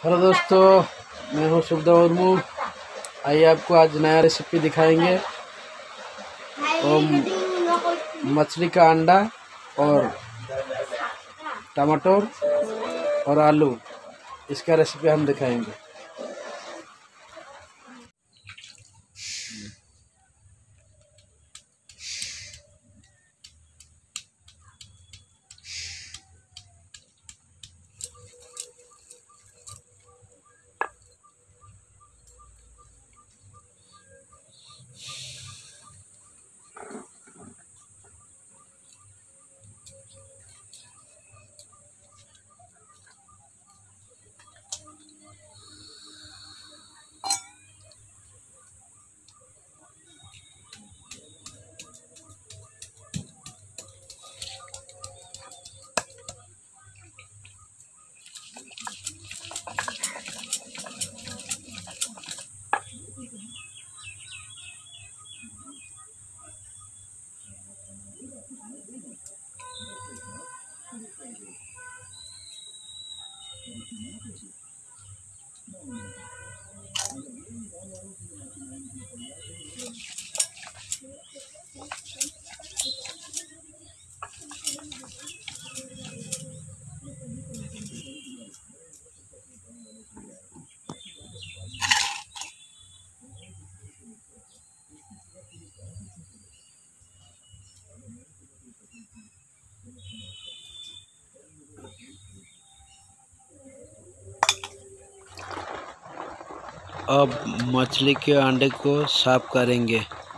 Hello दोस्तों, मैं हूं सुखदेव मुर्मू। आइए आपको आज नया रेसिपी दिखाएंगे। और मछली का अंडा और टमाटर और आलू, इसका रेसिपी हम दिखाएंगे। अब मछली के अंडे को साफ करेंगे।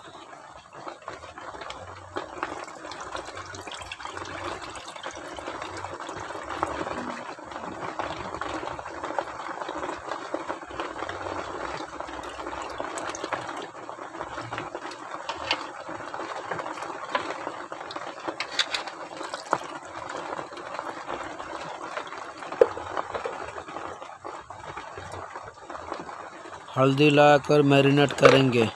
हल्दी लगाकर मैरिनेट करेंगे।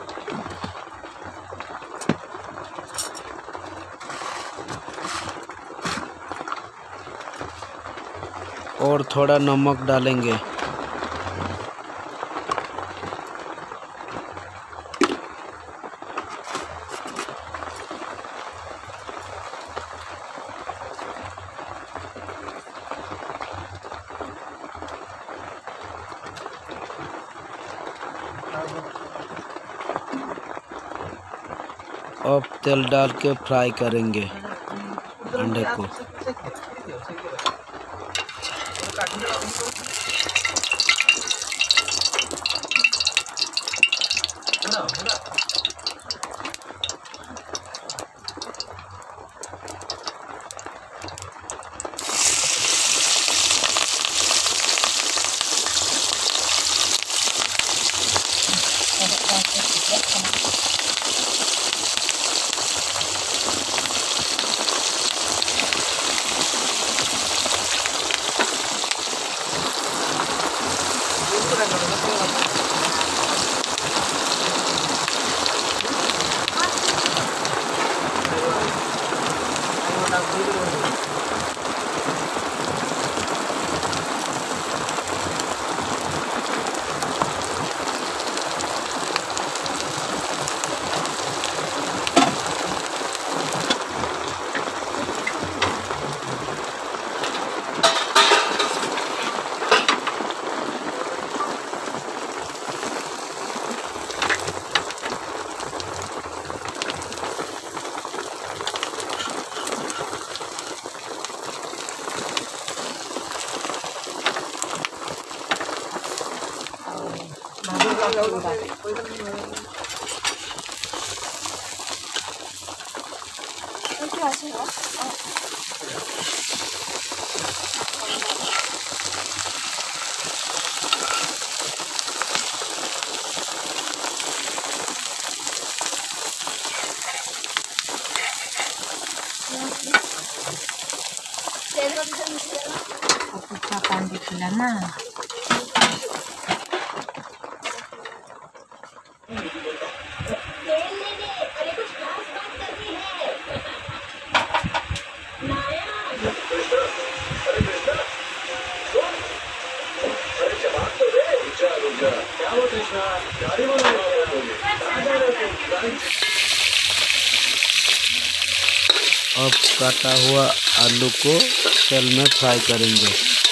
और थोड़ा नमक डालेंगे। अब तेल डाल के फ्राई करेंगे अंडे को। Aku kapan dikelana? अब काटा हुआ आलू को तेल में फ्राई करेंगे।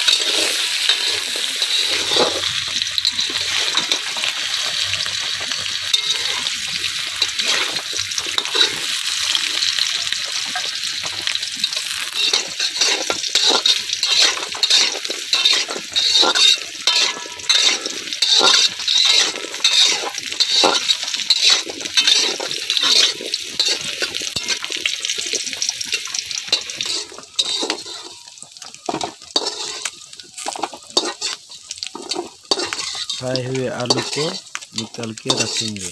फ्राई हुए आलू को निकाल के रखेंगे।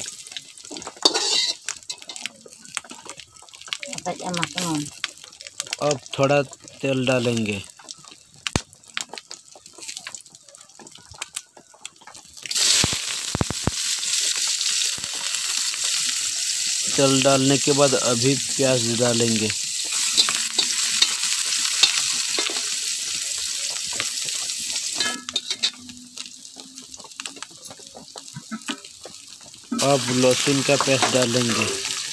अब थोड़ा तेल डालेंगे। तेल डालने के बाद अभी प्याज डालेंगे। अब लहसुन का पेस्ट डालेंगे।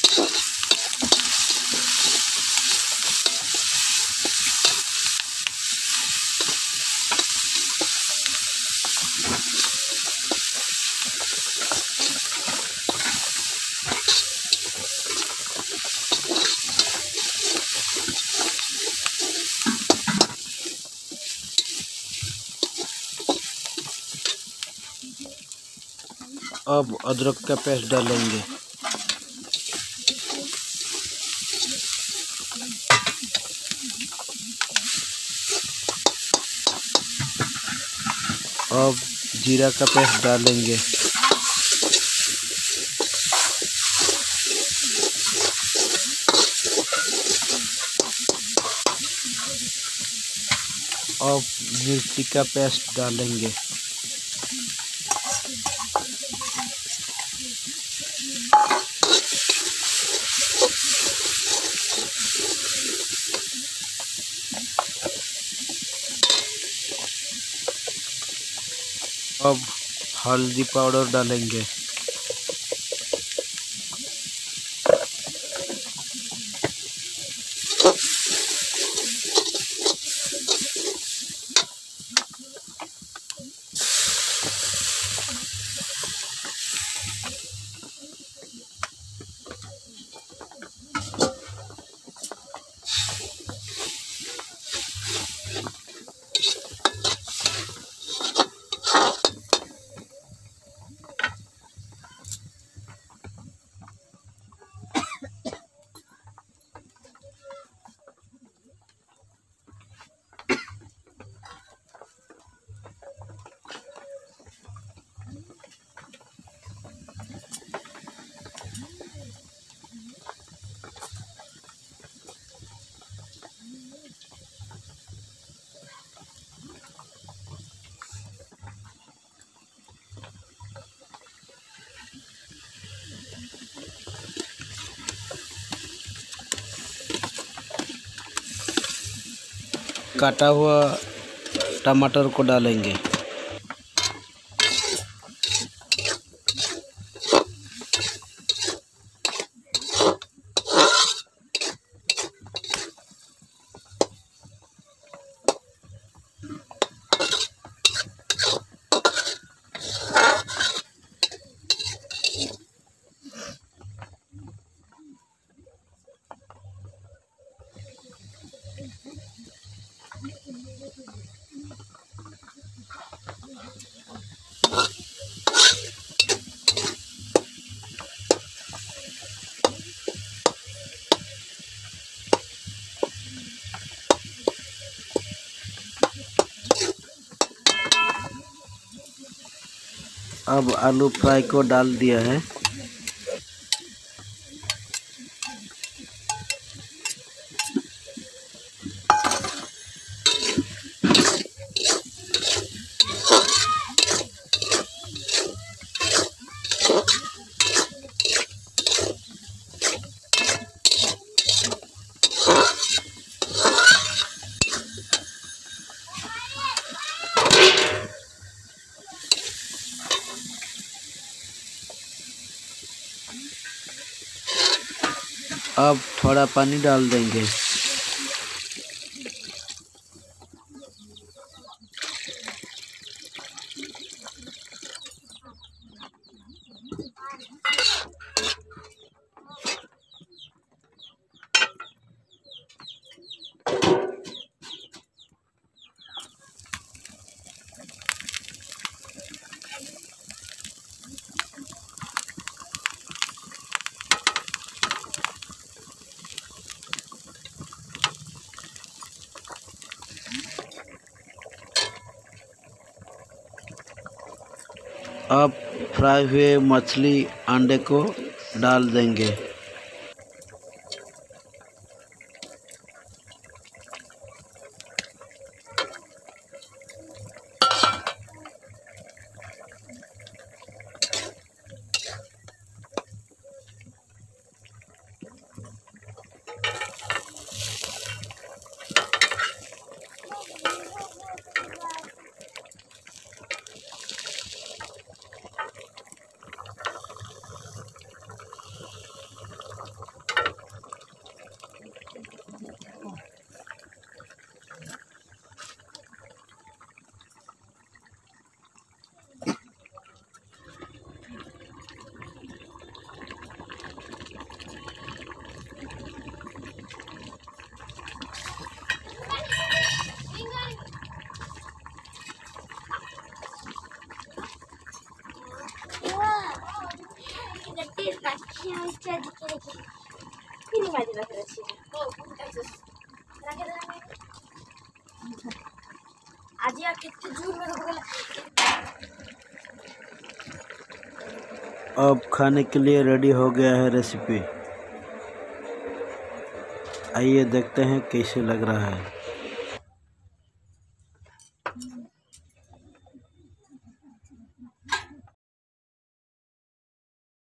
अब अदरक का पेस्ट डालेंगे। अब जीरा का पेस्ट डालेंगे। अब मिर्ची का पेस्ट डालेंगे। अब हल्दी पाउडर डालेंगे। काटा हुआ टमाटर को डालेंगे। अब आलू फ्राई को डाल दिया है। अब थोड़ा पानी डाल देंगे। अब फ्राई हुए मछली अंडे को डाल देंगे। अब खाने के लिए रेडी हो गया है रेसिपी। आइए देखते हैं कैसे लग रहा है।